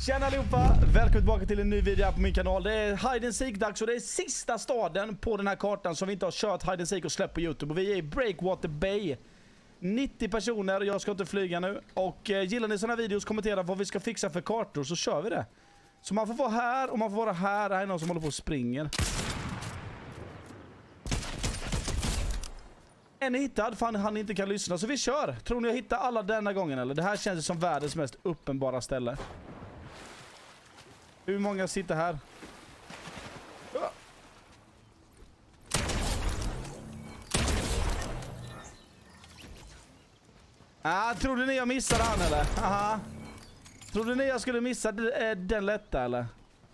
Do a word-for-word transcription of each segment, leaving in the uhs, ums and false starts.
Tjena allihopa, välkommen tillbaka till en ny video här på min kanal. Det är Hide and Seek-dags och det är sista staden på den här kartan som vi inte har kört Hide and Seek och släppt på YouTube. Och vi är i Breakwater Bay. nittio personer, jag ska inte flyga nu. Och eh, gillar ni sådana videos, kommentera vad vi ska fixa för kartor så kör vi det. Så man får vara här och man får vara här. Det här är någon som håller på och springer. En är hittad, fan han inte kan lyssna. Så vi kör. Tror ni jag hittar alla denna gången eller? Det här känns som världens mest uppenbara ställe. Hur många sitter här? Ah, trodde ni jag missade han eller? Aha. Trodde ni jag skulle missa den lätta eller?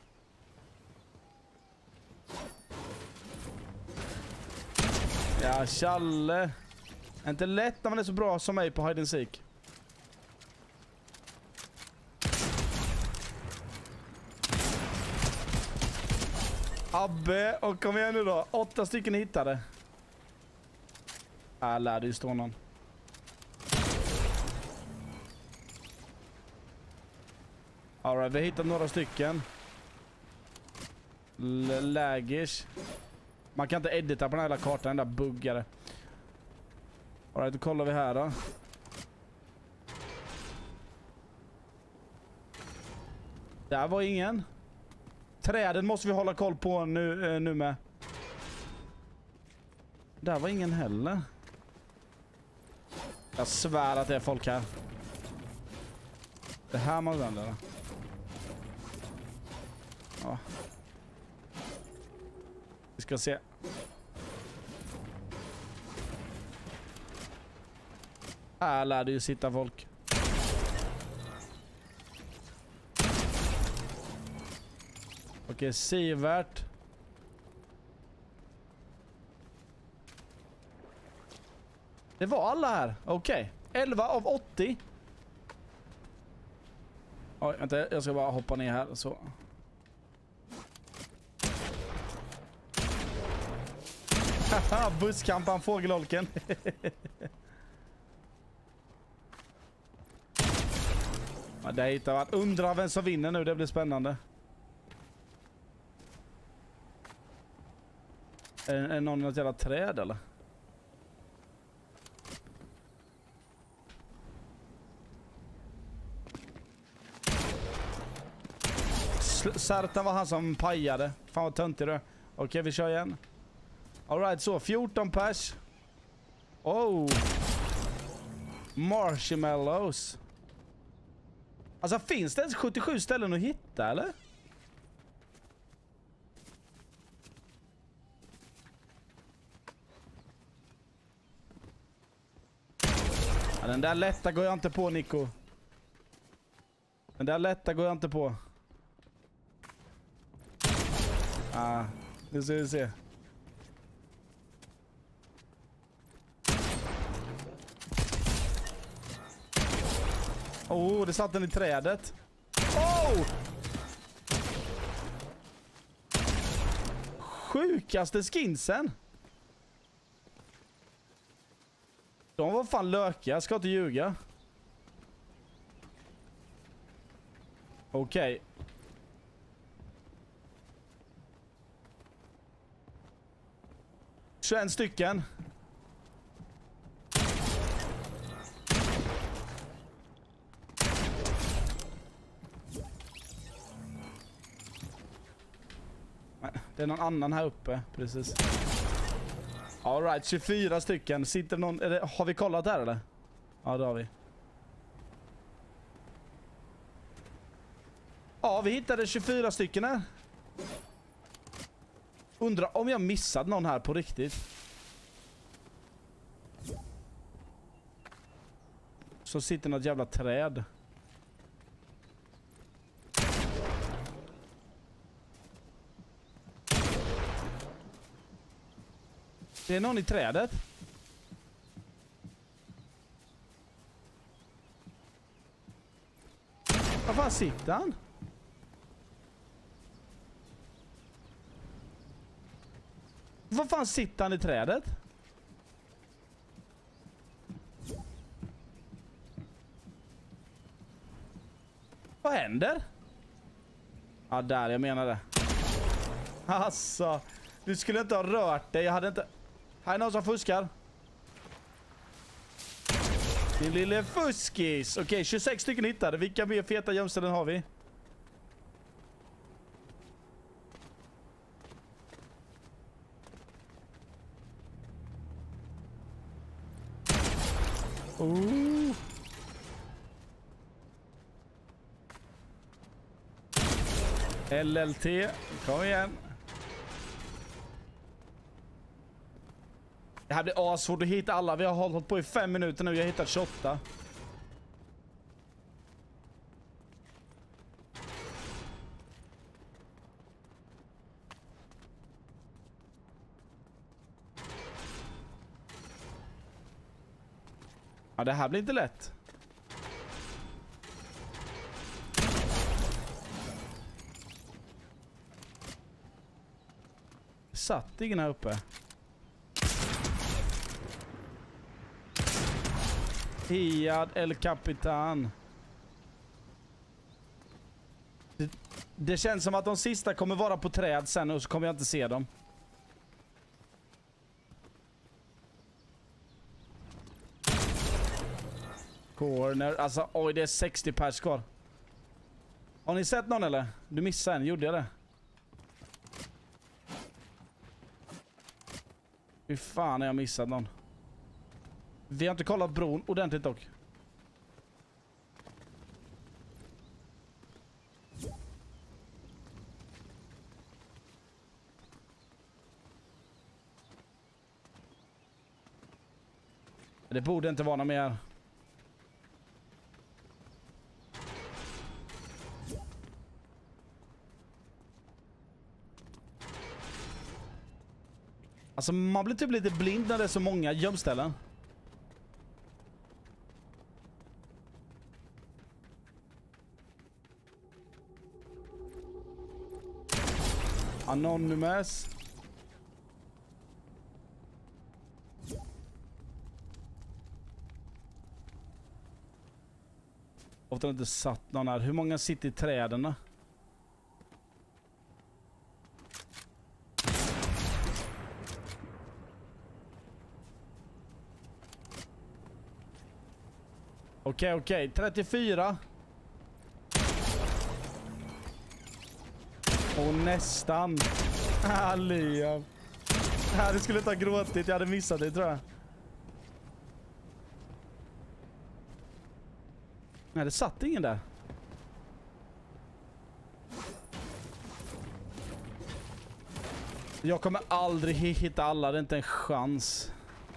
Ja, Challe. Inte lätt när man är så bra som mig på Hide and Seek. Abbe, och kom igen nu då. Åtta stycken hittade. Ah, lär ju stå någon. All right, vi har hittat några stycken. L lägers. Man kan inte edita på den här hela kartan, den där buggare. All right, då kollar vi här då. Där var ingen. Träden måste vi hålla koll på nu, eh, nu med. Där var ingen heller. Jag svär att det är folk här. Det här måste vända då. Ja. Vi ska se. Här lär det ju sitta folk. Okej, Sivert. Det var alla här. Okej. elva av åttio. Oj, vänta. Jag ska bara hoppa ner här. Så. Haha, busskampan, fågelholken. Ja, det hittar man. Undrar vem som vinner nu. Det blir spännande. Är, är någon i något jävla träd eller? Sartan var han som pajade. Fan vad töntig du. Okej, vi kör igen. Alright, så fjorton pers. Oh. Marshmallows. Alltså finns det ens sjuttiosju ställen att hitta eller? Ja, den där lätta går jag inte på, Nico. Den där lätta går jag inte på. Ah, nu ska vi se. Oh, det satt den i trädet. Oh! Sjukaste skinsen. De var fan lökiga, ska inte ljuga. Okej. Okay. tjugoett stycken. Det är någon annan här uppe, precis. All right, tjugofyra stycken. Sitter någon... Är det, har vi kollat där eller? Ja, det har vi. Ja, vi hittade tjugofyra stycken här. Undrar om jag missat någon här på riktigt. Så sitter något jävla träd. Det är någon i trädet. Var fan sitter han? Var fan sitter han i trädet? Vad händer? Ja, där, jag menar det. Alltså, du skulle inte ha rört dig. Jag hade inte... Här är någon som fuskar. Din lille fuskis. Okej, okay, tjugosex stycken hittade. Vilka mer feta gömställen har vi? Oh. L L T, kom igen. Det här blir asvårt att hitta alla. Vi har hållit på i fem minuter nu. Jag har hittat tjugoåtta. Ja, det här blir inte lätt. Satt ingen här uppe. Hiad El Capitan. Det, det känns som att de sista kommer vara på träd sen och så kommer jag inte se dem. Corner. Alltså, oj, det är sextio pers kvar. Har ni sett någon eller? Du missade en, gjorde jag det? Hur fan har jag missat någon? Vi har inte kollat bron ordentligt dock. Det borde inte vara någon mer. Alltså man blir typ lite blind när det är så många gömställen. Anonymous. Ofta inte satt någon här. Hur många sitter i träden då? Okej, okej. trettiofyra. Och nästan. Ah, Liam. Ah, det skulle inte ha gråtit. Jag hade missat det, tror jag. Nej, det satt ingen där. Jag kommer aldrig hitta alla. Det är inte en chans.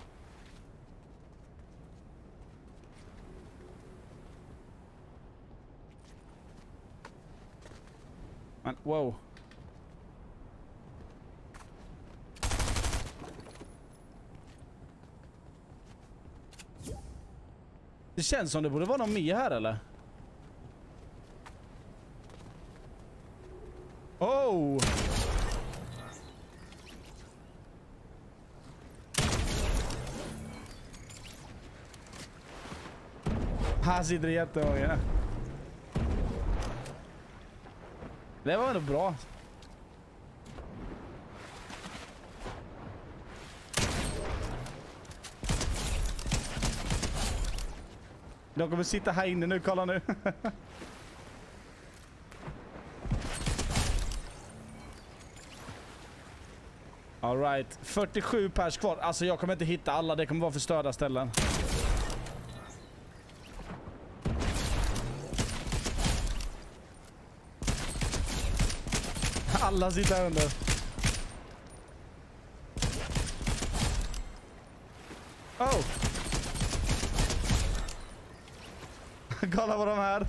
Men, wow. Det känns som det borde vara någon mer här, eller? Oh! Här sitter det jättemånga. Det var ändå bra. De kommer sitta här inne nu, kolla nu. All right, fyrtiosju pers kvar. Alltså jag kommer inte hitta alla, det kommer vara förstörda ställen. Alla sitter här under. Oh! Kolla på de här.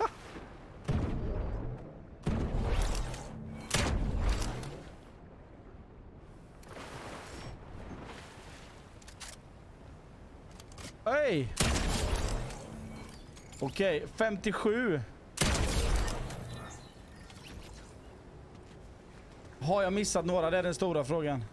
Hej! Okej, femtiosju. Har jag missat några? Det är den stora frågan.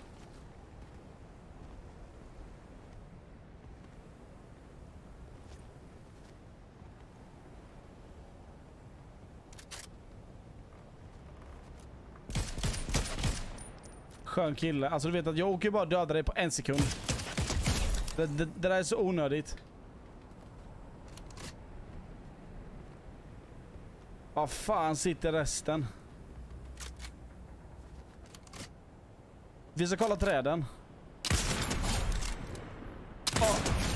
skön kille. Alltså du vet att jag åker bara döda dig på en sekund. Det, det, det där är så onödigt. Vad fan sitter resten? Vi ska kolla träden. Oh.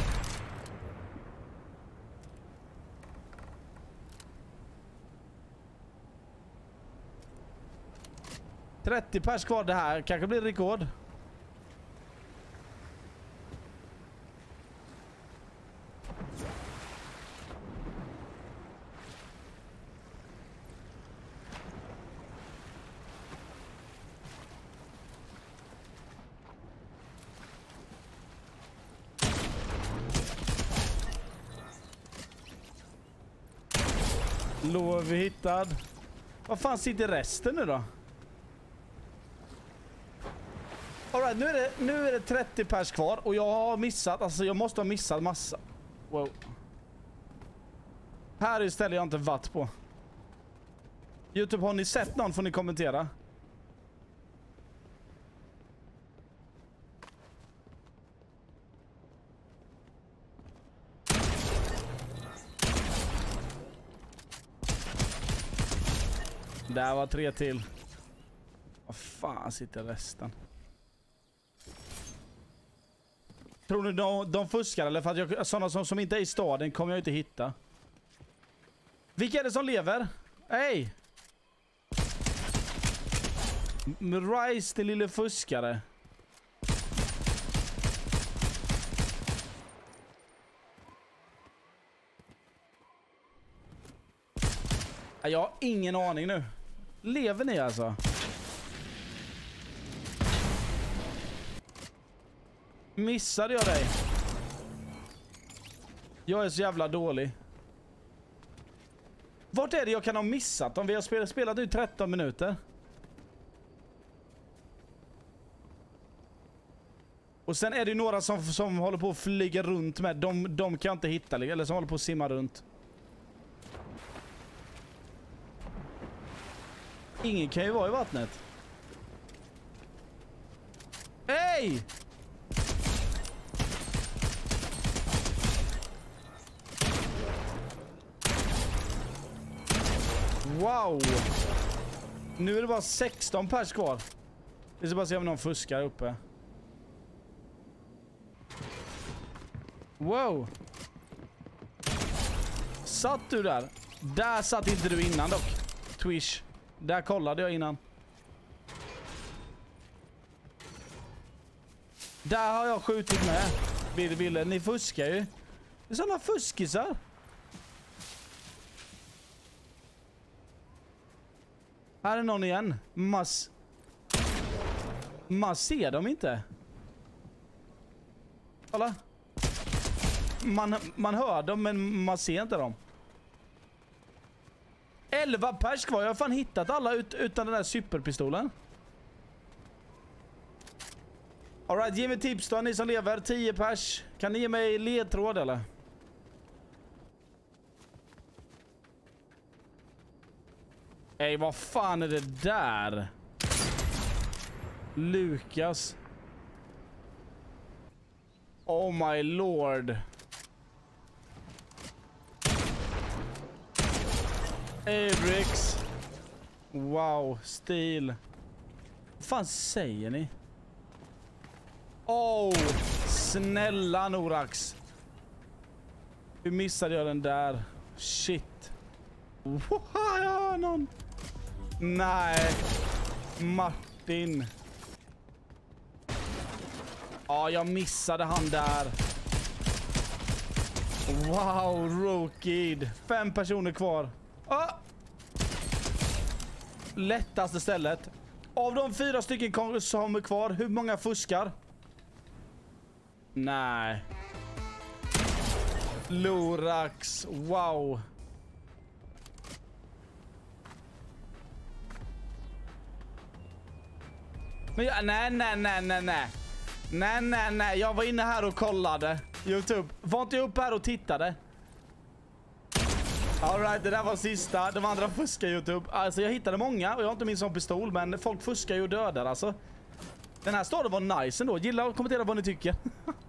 trettio pers kvar, det här kanske blir rekord. Lov vi hittad. Vad fan sitter resten nu då? Alright, nu är det, nu är det trettio pers kvar och jag har missat, alltså jag måste ha missat massa. Wow. Här istället jag inte vatt på. YouTube, har ni sett någon får ni kommentera. Där var tre till. Vad fan sitter resten? Tror ni de, de fuskar eller? För att jag, sådana som, som inte är i staden kommer jag inte hitta. Vilka är det som lever? Hej! Rise, den lille fuskare. Jag har ingen aning nu. Lever ni alltså? Missade jag dig? Jag är så jävla dålig. Vart är det jag kan ha missat om vi har spelat, spelat ut tretton minuter? Och sen är det några som, som håller på att flyga runt med. De, de kan jag inte hitta, eller som håller på att simma runt. Ingen kan ju vara i vattnet. Hej! Wow! Nu är det bara sexton pers kvar. Vi ska bara se om någon fuskar uppe. Wow! Satt du där? Där satt inte du innan dock. Twish. Där kollade jag innan. Där har jag skjutit med. Bill, Bill, ni fuskar ju. Det är sådana fuskisar. Här är någon igen. Mass. Man ser dem inte. Kolla. Man, man hör dem men man ser inte dem. elva pers kvar. Jag har fan hittat alla ut, utan den där superpistolen. Alright, ge mig tips då, ni som lever. tio pers. Kan ni ge mig ledtråd eller? Ej, vad fan är det där? Lukas. Oh my lord. Abrix. Wow, stil. Vad fan säger ni? Oh, snälla Norax. Hur missade jag den där? Shit. Wow, jag har någon. Nej. Martin. Ja, jag missade han där. Wow, Rokid. Fem personer kvar. Ah. Lättaste stället. Av de fyra stycken som är kvar, hur många fuskar? Nej. Lorax. Wow. Men jag, nej, nej, nej, nej, nej. Nej, nej, nej. Jag var inne här och kollade. YouTube. Var inte jag uppe här och tittade? Alright, det där var sista. De andra fuskar YouTube. Alltså jag hittade många och jag har inte min som pistol. Men folk fuskar ju och dödar alltså. Den här staden var nice ändå. Gilla och kommentera vad ni tycker.